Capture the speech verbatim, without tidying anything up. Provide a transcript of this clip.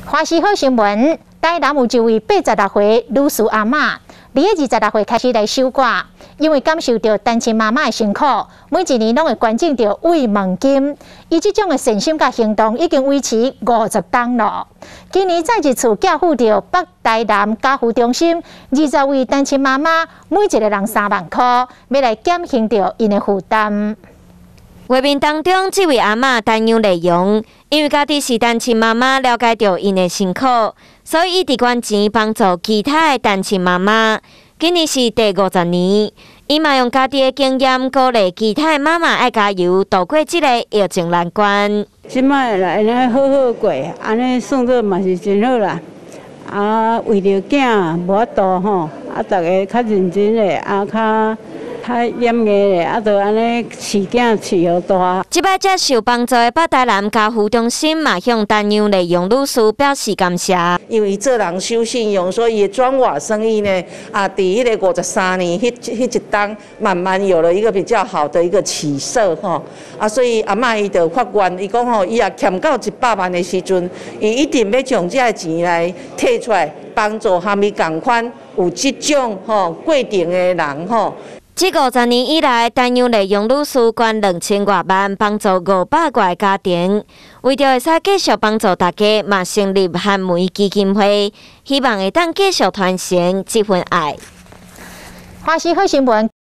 欢喜好新闻，台南有一位八十六岁女士阿嬷，二月二十六岁开始来守寡，因为感受到单亲妈妈的辛苦，每一年拢会捐赠到慰问金。伊这种的善心甲行动已经维持五十档了。今年再一次寄付到北台南家扶中心，二十位单亲妈妈，每一个人三万块，要来减轻到因的负担。 画面当中，这位阿嬷担忧内容，因为家己是单亲妈妈，了解到因的辛苦，所以伊伫捐钱帮助其他的单亲妈妈。今年是第五十年，伊嘛用家己的经验鼓励其他的妈妈爱加油，度过这个疫情难关。 即摆来安尼好好过，安尼算做嘛是真好啦。啊，为着囝无法度吼，啊，逐个较认真的，啊，较。 较严格的，啊，就安尼饲囝饲好大。 即摆接受帮助的北台南家扶中心嘛，向陈杨丽用女士表示感谢。 因为做人守信用，所以砖瓦生意呢，啊，伫迄个五十三年，迄迄一档慢慢有了一个比较好的一个起色吼。啊，所以阿嬷伊就发愿，伊讲吼，伊也欠到一百万的时阵，伊一定要将这钱来摕出来，帮助哈咪共款有即种吼过程的人吼。 这五十年以来，陈杨丽用女士捐两千多万，帮助五百个家庭。为着会使继续帮助大家，嘛成立汉梅基金会，希望会当继续传承这份爱。 欢喜好新闻。